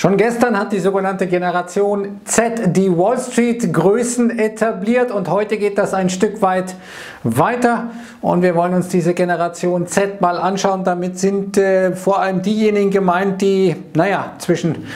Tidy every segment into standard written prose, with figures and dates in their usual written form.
Schon gestern hat die sogenannte Generation Z die Wall Street Größen etabliert und heute geht das ein Stück weit weiter und wir wollen uns diese Generation Z mal anschauen. Damit sind vor allem diejenigen gemeint, die zwischen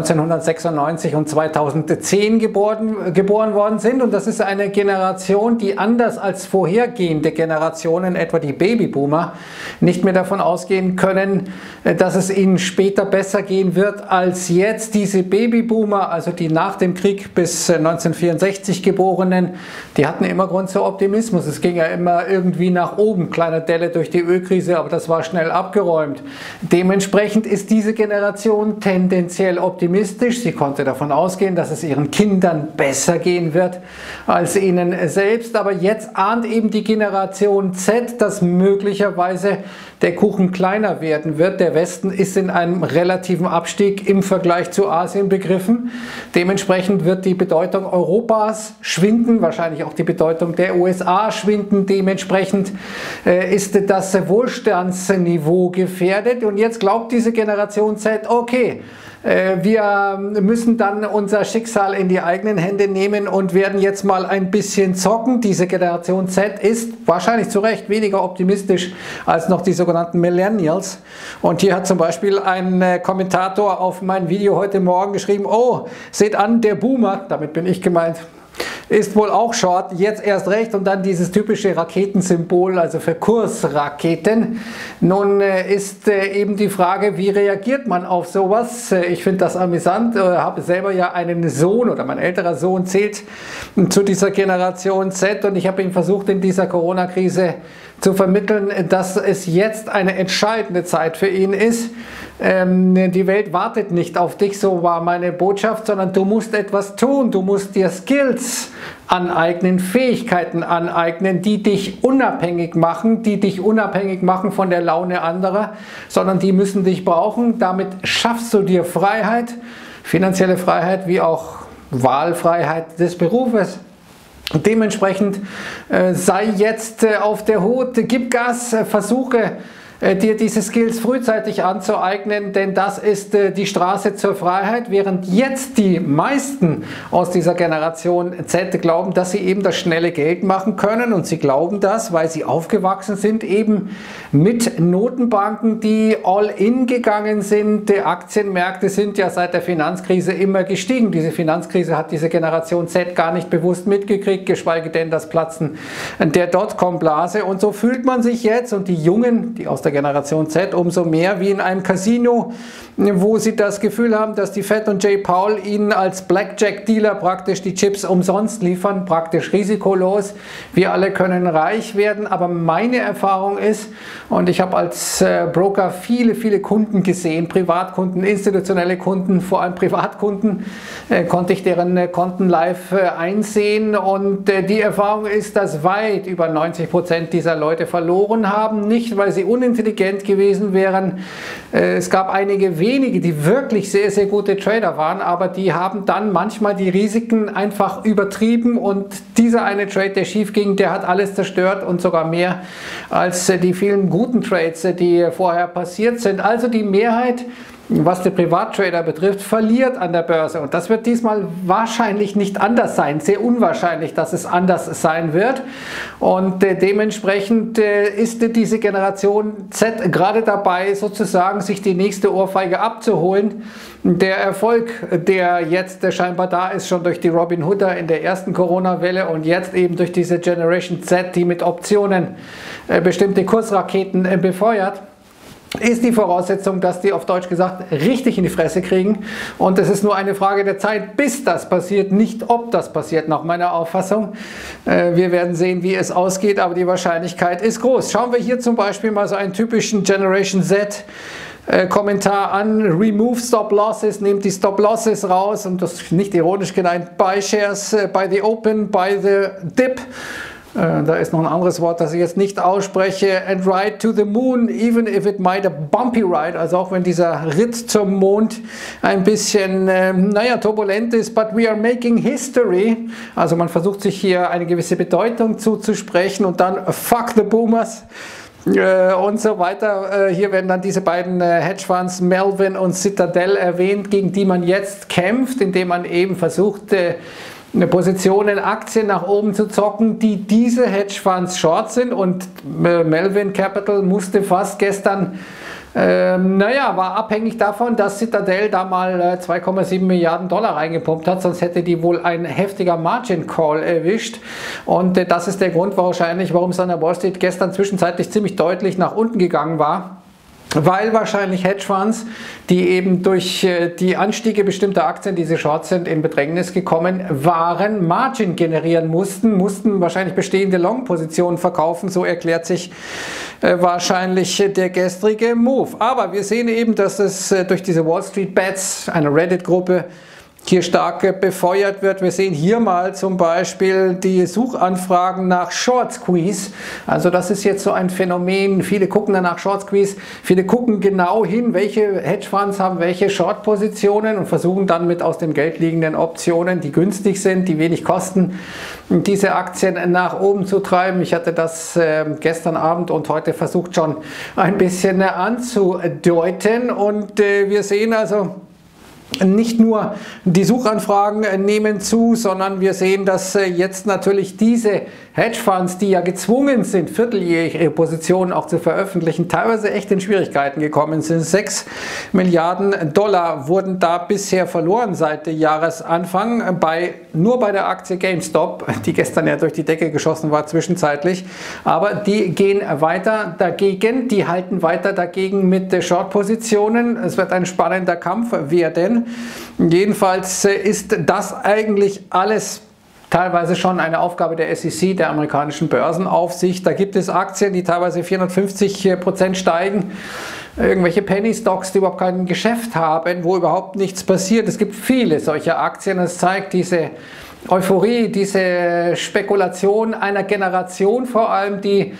1996 und 2010 geboren worden sind, und das ist eine Generation, die anders als vorhergehende Generationen, etwa die Babyboomer, nicht mehr davon ausgehen können, dass es ihnen später besser gehen wird als jetzt. Diese Babyboomer, also die nach dem Krieg bis 1964 Geborenen, die hatten immer Grund zu Optimismus. Es ging ja immer irgendwie nach oben, kleine Delle durch die Ölkrise, aber das war schnell abgeräumt. Dementsprechend ist diese Generation tendenziell optimistisch. Sie konnte davon ausgehen, dass es ihren Kindern besser gehen wird als ihnen selbst. Aber jetzt ahnt eben die Generation Z, dass möglicherweise der Kuchen kleiner werden wird. Der Westen ist in einem relativen Abstieg im Vergleich zu Asien begriffen. Dementsprechend wird die Bedeutung Europas schwinden, wahrscheinlich auch die Bedeutung der USA schwinden. Dementsprechend ist das Wohlstandsniveau gefährdet. Und jetzt glaubt diese Generation Z, okay, wir müssen dann unser Schicksal in die eigenen Hände nehmen und werden jetzt mal ein bisschen zocken. Diese Generation Z ist wahrscheinlich zu Recht weniger optimistisch als noch die sogenannten Millennials. Und hier hat zum Beispiel ein Kommentator auf mein Video heute Morgen geschrieben: Oh, seht an, der Boomer, damit bin ich gemeint, ist wohl auch short, jetzt erst recht, und dann dieses typische Raketensymbol, also für Kursraketen. Nun ist eben die Frage, wie reagiert man auf sowas? Ich finde das amüsant, habe selber ja einen Sohn, oder mein älterer Sohn zählt zu dieser Generation Z, und ich habe ihm versucht, in dieser Corona-Krise zu vermitteln, dass es jetzt eine entscheidende Zeit für ihn ist. Die Welt wartet nicht auf dich, so war meine Botschaft, sondern du musst etwas tun. Du musst dir Skills aneignen, Fähigkeiten aneignen, die dich unabhängig machen, von der Laune anderer, sondern die müssen dich brauchen. Damit schaffst du dir Freiheit, finanzielle Freiheit wie auch Wahlfreiheit des Berufes. Dementsprechend sei jetzt auf der Hut, gib Gas, versuche dir diese Skills frühzeitig anzueignen, denn das ist die Straße zur Freiheit, während jetzt die meisten aus dieser Generation Z glauben, dass sie eben das schnelle Geld machen können, und sie glauben das, weil sie aufgewachsen sind eben mit Notenbanken, die all in gegangen sind. Die Aktienmärkte sind ja seit der Finanzkrise immer gestiegen. Diese Finanzkrise hat diese Generation Z gar nicht bewusst mitgekriegt, geschweige denn das Platzen der Dotcom-Blase, und so fühlt man sich jetzt, und die Jungen, die aus der Generation Z, umso mehr wie in einem Casino, wo sie das Gefühl haben, dass die Fed und Jay Powell ihnen als Blackjack-Dealer praktisch die Chips umsonst liefern, praktisch risikolos. Wir alle können reich werden, aber meine Erfahrung ist, und ich habe als Broker viele Kunden gesehen, Privatkunden, institutionelle Kunden, vor allem Privatkunden, konnte ich deren Konten live einsehen, und die Erfahrung ist, dass weit über 90% dieser Leute verloren haben, nicht weil sie unintelligent gewesen wären. Es gab einige wenige, die wirklich sehr gute Trader waren, aber die haben dann manchmal die Risiken einfach übertrieben, und dieser eine Trade, der schief ging, der hat alles zerstört, und sogar mehr als die vielen guten Trades, die vorher passiert sind. Also die Mehrheit, was die Privattrader betrifft, verliert an der Börse, und das wird diesmal wahrscheinlich nicht anders sein, sehr unwahrscheinlich, dass es anders sein wird, und dementsprechend ist diese Generation Z gerade dabei, sozusagen sich die nächste Ohrfeige abzuholen. Der Erfolg, der jetzt scheinbar da ist, schon durch die Robin Hooder in der ersten Corona-Welle und jetzt eben durch diese Generation Z, die mit Optionen bestimmte Kursraketen befeuert, ist die Voraussetzung, dass die auf Deutsch gesagt richtig in die Fresse kriegen, und es ist nur eine Frage der Zeit, bis das passiert, nicht ob das passiert, nach meiner Auffassung. Wir werden sehen, wie es ausgeht, aber die Wahrscheinlichkeit ist groß. Schauen wir hier zum Beispiel mal so einen typischen Generation Z Kommentar an: Remove Stop Losses, nehmt die Stop Losses raus, und das ist nicht ironisch gemeint, buy shares by the open, by the dip. Da ist noch ein anderes Wort, das ich jetzt nicht ausspreche. And ride to the moon, even if it might a bumpy ride. Also auch wenn dieser Ritt zum Mond ein bisschen, turbulent ist. But we are making history. Also man versucht sich hier eine gewisse Bedeutung zuzusprechen, und dann fuck the boomers. und so weiter. Hier werden dann diese beiden Hedgefonds Melvin und Citadel erwähnt, gegen die man jetzt kämpft, indem man eben versucht, Positionen, Aktien nach oben zu zocken, die diese Hedgefonds short sind. Und Melvin Capital musste fast gestern, war abhängig davon, dass Citadel da mal 2,7 Milliarden Dollar reingepumpt hat, sonst hätte die wohl ein heftiger Margin Call erwischt. Und das ist der Grund wahrscheinlich, warum es an der Wall Street gestern zwischenzeitlich ziemlich deutlich nach unten gegangen war. Weil wahrscheinlich Hedgefonds, die eben durch die Anstiege bestimmter Aktien, die sie short sind, in Bedrängnis gekommen waren, Margin generieren mussten wahrscheinlich bestehende Long-Positionen verkaufen. So erklärt sich wahrscheinlich der gestrige Move. Aber wir sehen eben, dass es durch diese Wall Street Bets, eine Reddit-Gruppe, hier stark befeuert wird. Wir sehen hier mal zum Beispiel die Suchanfragen nach Short Squeeze. Also das ist jetzt so ein Phänomen. Viele gucken danach Short Squeeze. Viele gucken genau hin, welche Hedgefonds haben welche Short-Positionen und versuchen dann mit aus dem Geld liegenden Optionen, die günstig sind, die wenig kosten, diese Aktien nach oben zu treiben. Ich hatte das gestern Abend und heute versucht schon ein bisschen anzudeuten. Und wir sehen also, nicht nur die Suchanfragen nehmen zu, sondern wir sehen, dass jetzt natürlich diese Hedgefonds, die ja gezwungen sind, vierteljährig ihre Positionen auch zu veröffentlichen, teilweise echt in Schwierigkeiten gekommen sind. 6 Milliarden Dollar wurden da bisher verloren seit Jahresanfang, nur bei der Aktie GameStop, die gestern ja durch die Decke geschossen war zwischenzeitlich. Aber die gehen weiter dagegen, die halten weiter dagegen mit Short-Positionen. Es wird ein spannender Kampf werden. Jedenfalls ist das eigentlich alles teilweise schon eine Aufgabe der SEC, der amerikanischen Börsenaufsicht. Da gibt es Aktien, die teilweise 450% steigen, irgendwelche Penny Stocks, die überhaupt kein Geschäft haben, wo überhaupt nichts passiert. Es gibt viele solcher Aktien. Es zeigt diese Euphorie, diese Spekulation einer Generation vor allem, die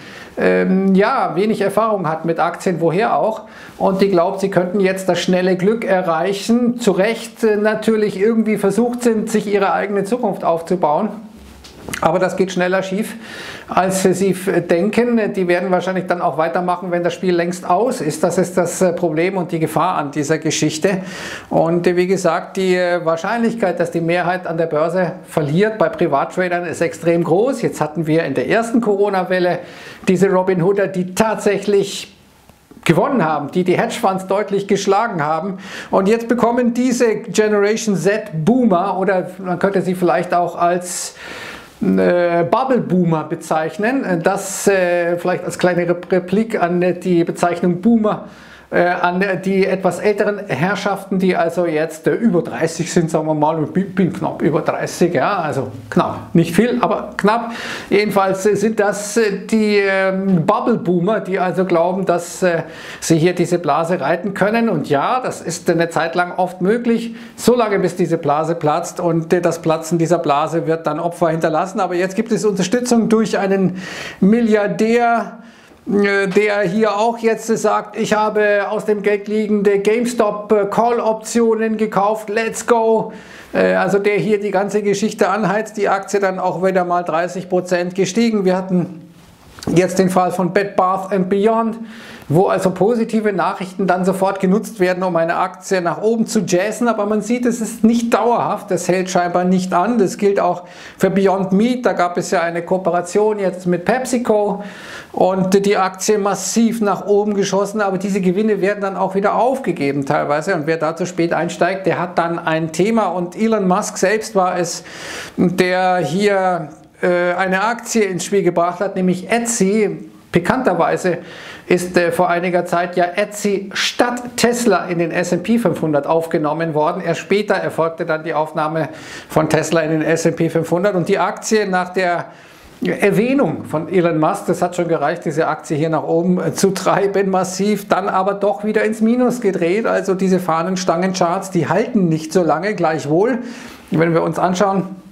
wenig Erfahrung hat mit Aktien, woher auch, und die glaubt, sie könnten jetzt das schnelle Glück erreichen, zu Recht natürlich irgendwie versucht sind, sich ihre eigene Zukunft aufzubauen. Aber das geht schneller schief, als sie denken. Die werden wahrscheinlich dann auch weitermachen, wenn das Spiel längst aus ist. Das ist das Problem und die Gefahr an dieser Geschichte. Und wie gesagt, die Wahrscheinlichkeit, dass die Mehrheit an der Börse verliert bei Privattradern, ist extrem groß. Jetzt hatten wir in der ersten Corona-Welle diese Robinhooder, die tatsächlich gewonnen haben, die die Hedgefonds deutlich geschlagen haben. Und jetzt bekommen diese Generation Z Boomer, oder man könnte sie vielleicht auch als Bubble Boomer bezeichnen, das vielleicht als kleine Replik an die Bezeichnung Boomer, an die etwas älteren Herrschaften, die also jetzt über 30 sind, sagen wir mal, ich bin knapp über 30, ja, also knapp, nicht viel, aber knapp. Jedenfalls sind das die Bubble Boomer, die also glauben, dass sie hier diese Blase reiten können. Und ja, das ist eine Zeit lang oft möglich, so lange bis diese Blase platzt, und das Platzen dieser Blase wird dann Opfer hinterlassen. Aber jetzt gibt es Unterstützung durch einen Milliardär, der hier auch jetzt sagt, ich habe aus dem Geld liegende GameStop Call-Optionen gekauft, let's go. Also der hier die ganze Geschichte anheizt, die Aktie dann auch wieder mal 30% gestiegen. Wir hatten jetzt den Fall von Bed Bath & Beyond, wo also positive Nachrichten dann sofort genutzt werden, um eine Aktie nach oben zu jazzen, aber man sieht, es ist nicht dauerhaft, das hält scheinbar nicht an. Das gilt auch für Beyond Meat, da gab es ja eine Kooperation jetzt mit PepsiCo und die Aktie massiv nach oben geschossen, aber diese Gewinne werden dann auch wieder aufgegeben teilweise, und wer da zu spät einsteigt, der hat dann ein Thema. Und Elon Musk selbst war es, der hier eine Aktie ins Spiel gebracht hat, nämlich Etsy. Bekannterweise ist vor einiger Zeit ja Etsy statt Tesla in den S&P 500 aufgenommen worden. Erst später erfolgte dann die Aufnahme von Tesla in den S&P 500, und die Aktie nach der Erwähnung von Elon Musk, das hat schon gereicht, diese Aktie hier nach oben zu treiben, massiv, dann aber doch wieder ins Minus gedreht. Also diese Fahnenstangencharts, die halten nicht so lange, gleichwohl, wenn wir uns anschauen,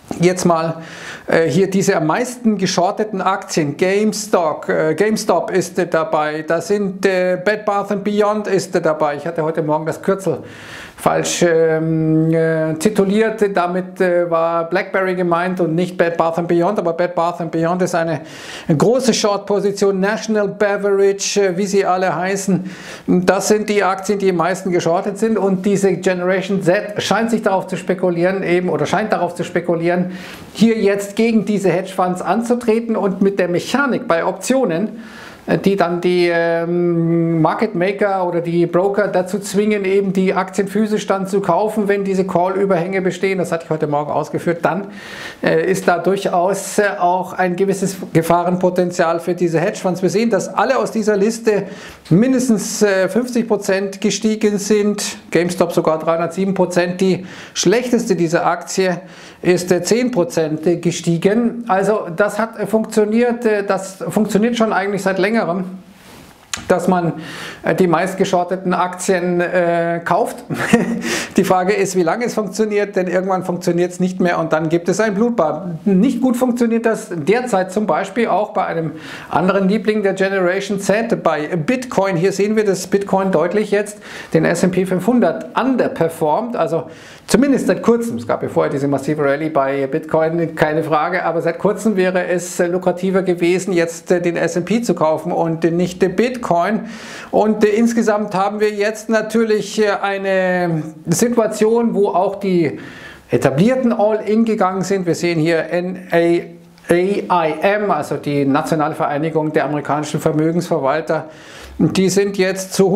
jetzt mal hier diese am meisten geschorteten Aktien. GameStop ist dabei, da sind Bed Bath & Beyond ist dabei. Ich hatte heute Morgen das Kürzel falsch tituliert, damit war BlackBerry gemeint und nicht Bed Bath & Beyond, aber Bed Bath & Beyond ist eine große Short-Position, National Beverage, wie sie alle heißen. Das sind die Aktien, die am meisten geschortet sind, und diese Generation Z scheint sich darauf zu spekulieren, hier jetzt gegen diese Hedgefonds anzutreten und mit der Mechanik bei Optionen, die dann die Market Maker oder die Broker dazu zwingen, eben die Aktien physisch dann zu kaufen, wenn diese Call-Überhänge bestehen. Das hatte ich heute Morgen ausgeführt. Dann ist da durchaus auch ein gewisses Gefahrenpotenzial für diese Hedgefonds. Wir sehen, dass alle aus dieser Liste mindestens 50% gestiegen sind. GameStop sogar 307%. Die schlechteste dieser Aktie ist 10% gestiegen. Also das hat funktioniert. Das funktioniert schon eigentlich seit längerem, dass man die meistgeschorteten Aktien kauft. Die Frage ist, wie lange es funktioniert, denn irgendwann funktioniert es nicht mehr und dann gibt es ein Blutbad. Nicht gut funktioniert das derzeit zum Beispiel auch bei einem anderen Liebling der Generation Z, bei Bitcoin. Hier sehen wir, dass Bitcoin deutlich jetzt den S&P 500 underperformt, also zumindest seit kurzem. Es gab ja vorher diese massive Rallye bei Bitcoin, keine Frage, aber seit kurzem wäre es lukrativer gewesen, jetzt den S&P zu kaufen und nicht Bitcoin. Und insgesamt haben wir jetzt natürlich eine Situation, wo auch die etablierten All-In gegangen sind. Wir sehen hier NAIM, also die Nationale Vereinigung der amerikanischen Vermögensverwalter. Die sind jetzt zu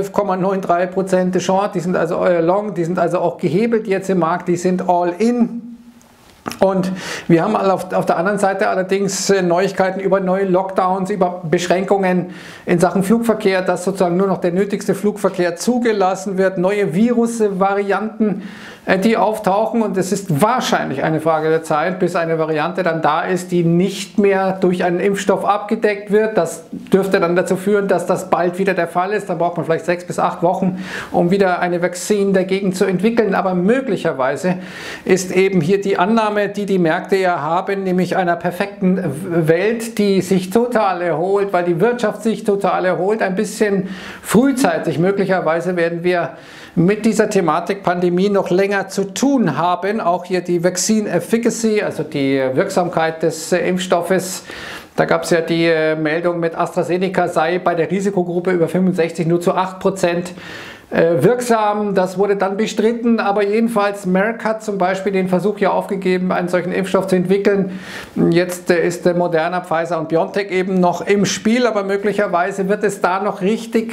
112,93% Short, die sind also Long, die sind also auch gehebelt jetzt im Markt, die sind All-In. Und wir haben auf der anderen Seite allerdings Neuigkeiten über neue Lockdowns, über Beschränkungen in Sachen Flugverkehr, dass sozusagen nur noch der nötigste Flugverkehr zugelassen wird, neue Virusvarianten, die auftauchen, und es ist wahrscheinlich eine Frage der Zeit, bis eine Variante dann da ist, die nicht mehr durch einen Impfstoff abgedeckt wird. Das dürfte dann dazu führen, dass das bald wieder der Fall ist. Dann braucht man vielleicht 6 bis 8 Wochen, um wieder eine Vakzin dagegen zu entwickeln. Aber möglicherweise ist eben hier die Annahme, die die Märkte ja haben, nämlich einer perfekten Welt, die sich total erholt, weil die Wirtschaft sich total erholt, ein bisschen frühzeitig. Möglicherweise werden wir mit dieser Thematik Pandemie noch länger zu tun haben. Auch hier die Vaccine Efficacy, also die Wirksamkeit des Impfstoffes. Da gab es ja die Meldung mit AstraZeneca sei bei der Risikogruppe über 65 nur zu 8% wirksam. Das wurde dann bestritten, aber jedenfalls Merck hat zum Beispiel den Versuch ja aufgegeben, einen solchen Impfstoff zu entwickeln. Jetzt ist Moderna, Pfizer und BioNTech eben noch im Spiel, aber möglicherweise wird es da noch richtig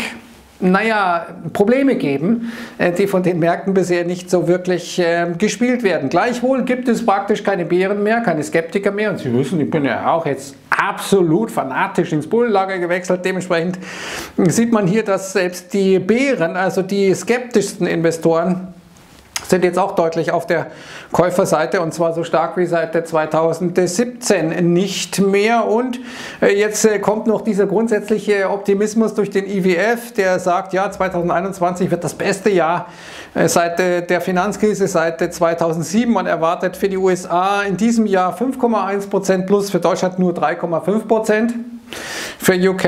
Probleme geben, die von den Märkten bisher nicht so wirklich gespielt werden. Gleichwohl gibt es praktisch keine Bären mehr, keine Skeptiker mehr. Und Sie wissen, ich bin ja auch jetzt absolut fanatisch ins Bullenlager gewechselt. Dementsprechend sieht man hier, dass selbst die Bären, also die skeptischsten Investoren, sind jetzt auch deutlich auf der Käuferseite, und zwar so stark wie seit 2017 nicht mehr. Und jetzt kommt noch dieser grundsätzliche Optimismus durch den IWF, der sagt, ja, 2021 wird das beste Jahr seit der Finanzkrise, seit 2007. Man erwartet für die USA in diesem Jahr 5,1% plus, für Deutschland nur 3,5%. Für UK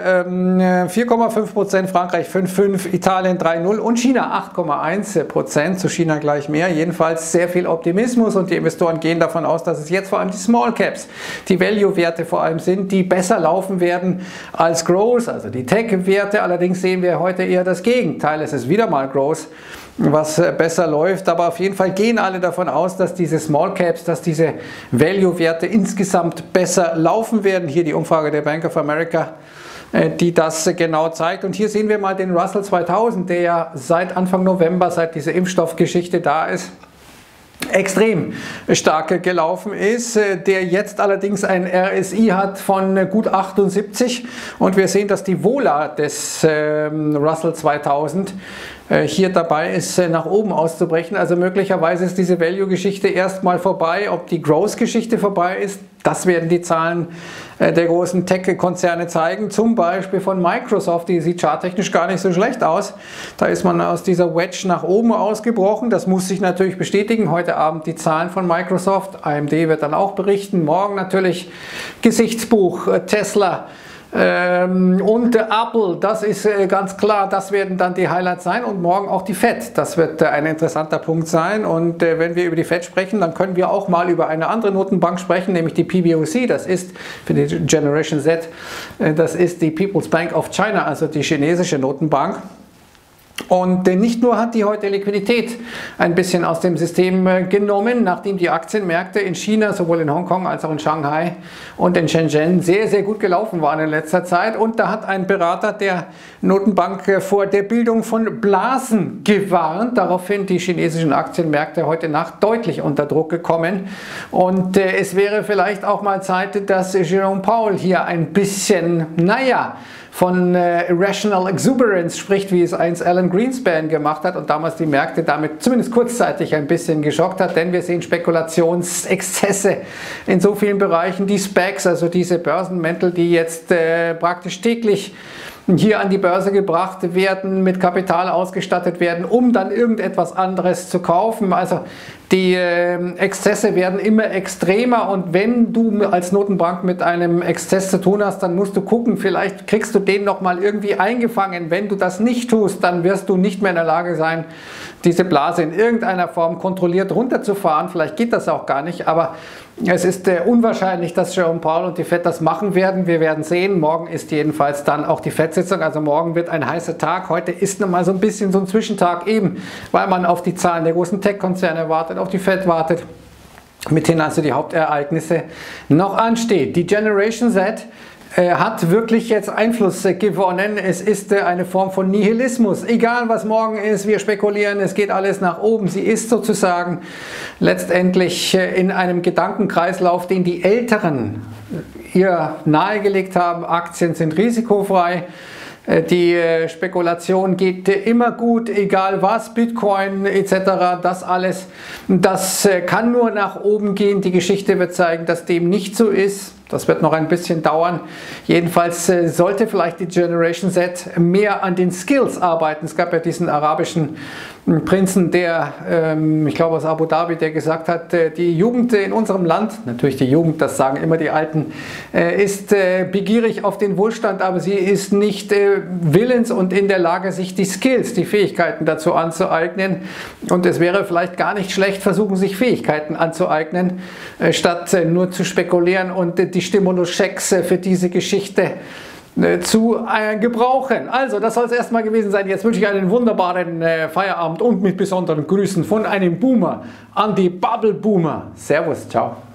4,5%, Frankreich 5,5%, Italien 3,0% und China 8,1%, zu China gleich mehr. Jedenfalls sehr viel Optimismus, und die Investoren gehen davon aus, dass es jetzt vor allem die Small Caps, die Value-Werte vor allem sind, die besser laufen werden als Growth, also die Tech-Werte. Allerdings sehen wir heute eher das Gegenteil. Es ist wieder mal Growth, was besser läuft, aber auf jeden Fall gehen alle davon aus, dass diese Small Caps, dass diese Value-Werte insgesamt besser laufen werden. Hier die Umfrage der Bank of America, die das genau zeigt. Und hier sehen wir mal den Russell 2000, der ja seit Anfang November, seit diese Impfstoffgeschichte da ist, extrem stark gelaufen ist, der jetzt allerdings ein RSI hat von gut 78, und wir sehen, dass die Vola des Russell 2000 hier dabei ist, nach oben auszubrechen. Also möglicherweise ist diese Value-Geschichte erstmal vorbei. Ob die Growth-Geschichte vorbei ist, das werden die Zahlen der großen Tech-Konzerne zeigen. Zum Beispiel von Microsoft, die sieht charttechnisch gar nicht so schlecht aus. Da ist man aus dieser Wedge nach oben ausgebrochen. Das muss sich natürlich bestätigen. Heute Abend die Zahlen von Microsoft. AMD wird dann auch berichten. Morgen natürlich Gesichtsbuch, Tesla. Und Apple, das ist ganz klar, das werden dann die Highlights sein und morgen auch die Fed, das wird ein interessanter Punkt sein und wenn wir über die Fed sprechen, dann können wir auch mal über eine andere Notenbank sprechen, nämlich die PBOC, das ist für die Generation Z, das ist die People's Bank of China, also die chinesische Notenbank. Und nicht nur hat die heute Liquidität ein bisschen aus dem System genommen, nachdem die Aktienmärkte in China, sowohl in Hongkong als auch in Shanghai und in Shenzhen sehr, sehr gut gelaufen waren in letzter Zeit. Und da hat ein Berater der Notenbank vor der Bildung von Blasen gewarnt. Daraufhin die chinesischen Aktienmärkte heute Nacht deutlich unter Druck gekommen. Und es wäre vielleicht auch mal Zeit, dass Jerome Powell hier ein bisschen, von Irrational Exuberance spricht, wie es einst Alan Greenspan gemacht hat und damals die Märkte damit zumindest kurzzeitig ein bisschen geschockt hat, denn wir sehen Spekulationsexzesse in so vielen Bereichen. Die SPACs, also diese Börsenmäntel, die jetzt praktisch täglich hier an die Börse gebracht werden, mit Kapital ausgestattet werden, um dann irgendetwas anderes zu kaufen. Also die Exzesse werden immer extremer und wenn du als Notenbank mit einem Exzess zu tun hast, dann musst du gucken, vielleicht kriegst du den nochmal irgendwie eingefangen. Wenn du das nicht tust, dann wirst du nicht mehr in der Lage sein, diese Blase in irgendeiner Form kontrolliert runterzufahren. Vielleicht geht das auch gar nicht, aber es ist unwahrscheinlich, dass Jerome Powell und die Fed das machen werden. Wir werden sehen. Morgen ist jedenfalls dann auch die Fed-Sitzung. Also morgen wird ein heißer Tag. Heute ist nochmal so ein bisschen so ein Zwischentag eben, weil man auf die Zahlen der großen Tech-Konzerne wartet, auf die Fed wartet, mithin also die Hauptereignisse noch ansteht. Die Generation Z hat wirklich jetzt Einfluss gewonnen. Es ist eine Form von Nihilismus. Egal was morgen ist, wir spekulieren, es geht alles nach oben. Sie ist sozusagen letztendlich in einem Gedankenkreislauf, den die Älteren ihr nahegelegt haben. Aktien sind risikofrei. Die Spekulation geht immer gut, egal was, Bitcoin etc., das alles, das kann nur nach oben gehen. Die Geschichte wird zeigen, dass dem nicht so ist. Das wird noch ein bisschen dauern. Jedenfalls sollte vielleicht die Generation Z mehr an den Skills arbeiten. Es gab ja diesen arabischen Prinzen, der, ich glaube aus Abu Dhabi, der gesagt hat, die Jugend in unserem Land, natürlich die Jugend, das sagen immer die Alten, ist begierig auf den Wohlstand, aber sie ist nicht willens und in der Lage, sich die Skills, die Fähigkeiten dazu anzueignen. Und es wäre vielleicht gar nicht schlecht, versuchen sich Fähigkeiten anzueignen, statt nur zu spekulieren und die Stimulus-Schecks für diese Geschichte zu gebrauchen. Also, das soll es erstmal gewesen sein. Jetzt wünsche ich einen wunderbaren Feierabend und mit besonderen Grüßen von einem Boomer an die Bubble Boomer. Servus, ciao.